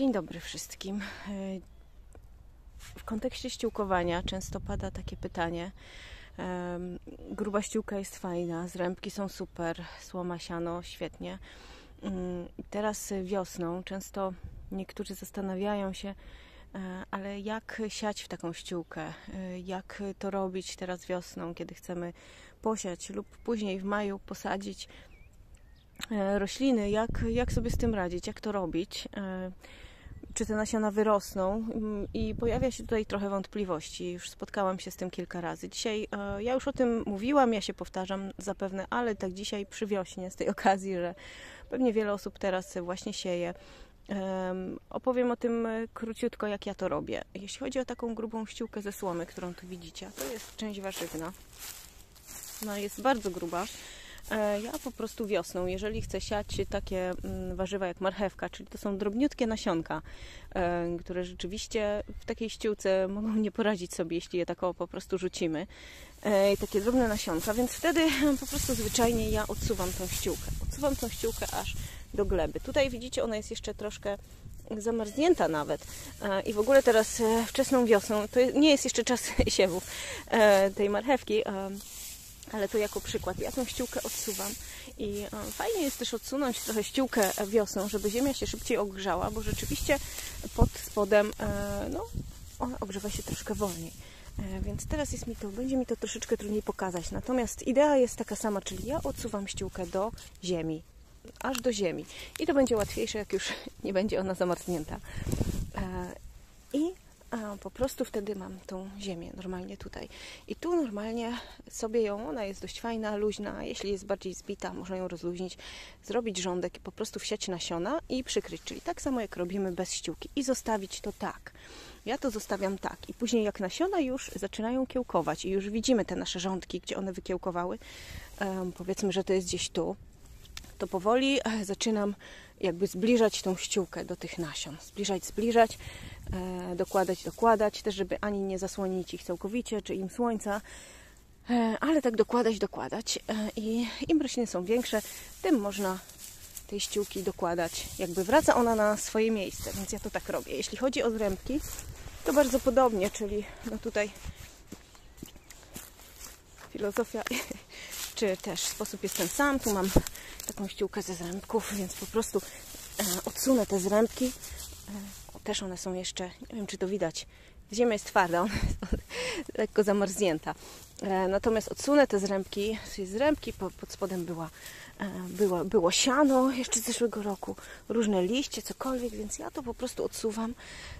Dzień dobry wszystkim. W kontekście ściółkowania często pada takie pytanie. Gruba ściółka jest fajna, zrębki są super, słoma, siano, świetnie. Teraz wiosną często niektórzy zastanawiają się, ale jak siać w taką ściółkę? Jak to robić teraz wiosną, kiedy chcemy posiać lub później w maju posadzić rośliny? Jak sobie z tym radzić? Jak to robić? Czy te nasiona wyrosną? I pojawia się tutaj trochę wątpliwości. Już spotkałam się z tym kilka razy. Dzisiaj ja już o tym mówiłam, ja się powtarzam zapewne, ale tak dzisiaj przy wiośnie, z tej okazji, że pewnie wiele osób teraz właśnie sieje. Opowiem o tym króciutko, jak ja to robię. Jeśli chodzi o taką grubą ściółkę ze słomy, którą tu widzicie, to jest część warzywna. No, jest bardzo gruba. Ja po prostu wiosną, jeżeli chcę siać takie warzywa jak marchewka, czyli to są drobniutkie nasionka, które rzeczywiście w takiej ściółce mogą nie poradzić sobie, jeśli je tak po prostu rzucimy. Takie drobne nasionka, więc wtedy po prostu zwyczajnie ja odsuwam tą ściółkę. Odsuwam tą ściółkę aż do gleby. Tutaj widzicie, ona jest jeszcze troszkę zamarznięta nawet. I w ogóle teraz wczesną wiosną, to nie jest jeszcze czas siewów tej marchewki, ale to jako przykład. Ja tą ściółkę odsuwam i fajnie jest też odsunąć trochę ściółkę wiosną, żeby ziemia się szybciej ogrzała, bo rzeczywiście pod spodem no, ona ogrzewa się troszkę wolniej. Więc teraz będzie mi to troszeczkę trudniej pokazać. Natomiast idea jest taka sama, czyli ja odsuwam ściółkę do ziemi, aż do ziemi. I to będzie łatwiejsze, jak już nie będzie ona zamarznięta. Po prostu wtedy mam tą ziemię normalnie tutaj. I tu normalnie sobie ona jest dość fajna, luźna. Jeśli jest bardziej zbita, można ją rozluźnić, zrobić rządek i po prostu wsiać nasiona i przykryć. Czyli tak samo jak robimy bez ściółki. I zostawić to tak. Ja to zostawiam tak. I później jak nasiona już zaczynają kiełkować i już widzimy te nasze rządki, gdzie one wykiełkowały. Powiedzmy, że to jest gdzieś tu. To powoli zaczynam jakby zbliżać tą ściółkę do tych nasion. Zbliżać, dokładać, też żeby ani nie zasłonić ich całkowicie, czy im słońca, ale tak dokładać. I im rośliny są większe, tym można tej ściółki dokładać. Jakby wraca ona na swoje miejsce, więc ja to tak robię. Jeśli chodzi o zrębki, to bardzo podobnie, czyli no tutaj filozofia czy też sposób jest ten sam. Tu mam taką ściółkę ze zrębków, więc po prostu odsunę te zrębki. Też one są jeszcze, nie wiem czy to widać, ziemia jest twarda, ona jest lekko zamarznięta. Natomiast odsunę te zrębki, pod spodem było siano jeszcze z zeszłego roku, różne liście, cokolwiek, więc ja to po prostu odsuwam,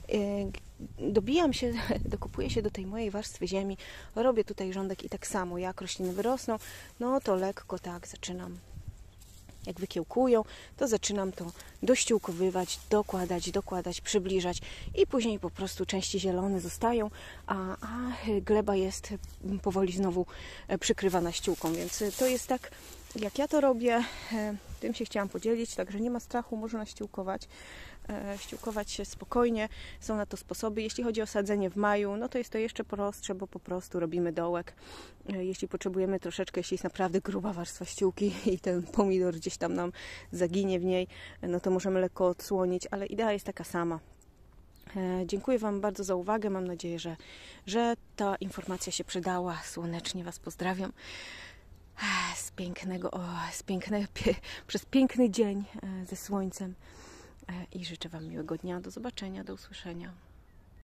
dokupuję się do tej mojej warstwy ziemi, robię tutaj rządek i tak samo, jak rośliny wyrosną, no to lekko tak zaczynam. Jak wykiełkują, to zaczynam to dościółkowywać, dokładać, przybliżać i później po prostu części zielone zostają, a gleba jest powoli znowu przykrywana ściółką, więc to jest tak, jak ja to robię, tym się chciałam podzielić, także nie ma strachu, można ściółkować się spokojnie, są na to sposoby. Jeśli chodzi o sadzenie w maju, no to jest to jeszcze prostsze, bo po prostu robimy dołek. Jeśli potrzebujemy troszeczkę, jeśli jest naprawdę gruba warstwa ściółki i ten pomidor gdzieś tam nam zaginie w niej, no to możemy lekko odsłonić, ale idea jest taka sama. Dziękuję Wam bardzo za uwagę, mam nadzieję, że ta informacja się przydała. Słonecznie Was pozdrawiam. Przez piękny dzień ze słońcem i życzę Wam miłego dnia. Do zobaczenia, do usłyszenia.